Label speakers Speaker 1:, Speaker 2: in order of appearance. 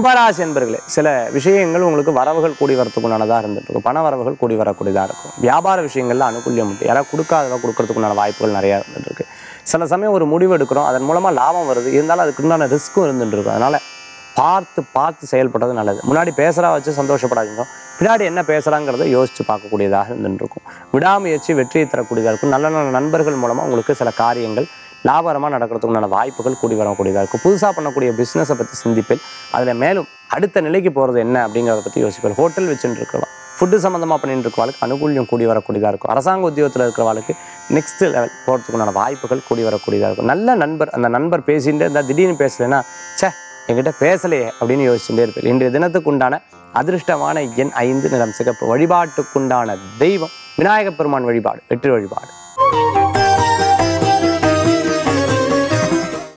Speaker 1: கும்பராசி என்பர்களே, சில விஷயங்கள் உங்களுக்கு வரவுகள் கூடி வரத்துக்குண்டானதாக இருந்துட்டு இருக்கும். பண வரவுகள் கூடி வரக்கூடியதாக இருக்கும். வியாபார விஷயங்கள்ல அனுகூல்யம் உண்டு. யாராவது கொடுக்காதவா கொடுக்கறதுக்குண்டான வாய்ப்புகள் நிறையா இருந்துட்டு இருக்கு. சில சமயம் ஒரு முடிவு எடுக்கிறோம், அதன் மூலமா லாபம் வருது, இருந்தாலும் அதுக்குண்டான ரிஸ்க்கும் இருந்துட்டு இருக்கும். அதனால பார்த்து செயல்படுறது நல்லது. முன்னாடி பேசுகிறா வச்சு சந்தோஷப்படாதீங்க, பின்னாடி என்ன பேசுகிறாங்கிறத யோசித்து பார்க்கக்கூடியதாக இருந்துருக்கும். விடாமுயற்சி வெற்றியை தரக்கூடியதாக இருக்கும். நல்ல நல்ல நண்பர்கள் மூலமாக உங்களுக்கு சில காரியங்கள் லாபகரமாக நடக்கிறதுக்குண்டான வாய்ப்புகள் கூடி வரக்கூடியதாக இருக்கும். புதுசாக பண்ணக்கூடிய பிஸ்னஸை பற்றி சிந்திப்பேன். அதில் மேலும் அடுத்த நிலைக்கு போகிறது என்ன அப்படிங்கிறத பற்றி யோசிப்பேன். ஹோட்டல் வச்சுட்டு இருக்கிறவா, ஃபுட்டு சம்மந்தமாக பண்ணிட்டு இருக்கிறவாளுக்கு அனுகூல்யம் கூடி வரக்கூடியதாக இருக்கும். அரசாங்க உத்தியோகத்தில் இருக்கிறவாளுக்கு நெக்ஸ்ட் லெவல் போகிறதுக்குண்டான வாய்ப்புகள் கூடி வரக்கூடியதாக இருக்கும். நல்ல நண்பர், அந்த நண்பர் பேசிகிட்டே இருந்தால் திடீர்னு பேசலைன்னா என்கிட்ட பேசலையே அப்படின்னு யோசிச்சுட்டே இருப்பேன். இன்றைய தினத்துக்கு உண்டான அதிர்ஷ்டமான எண் 5, நிறம் சிகப்பு. வழிபாட்டுக்குண்டான தெய்வம் விநாயகப் பெருமான் வழிபாடு, வெற்றி வழிபாடு.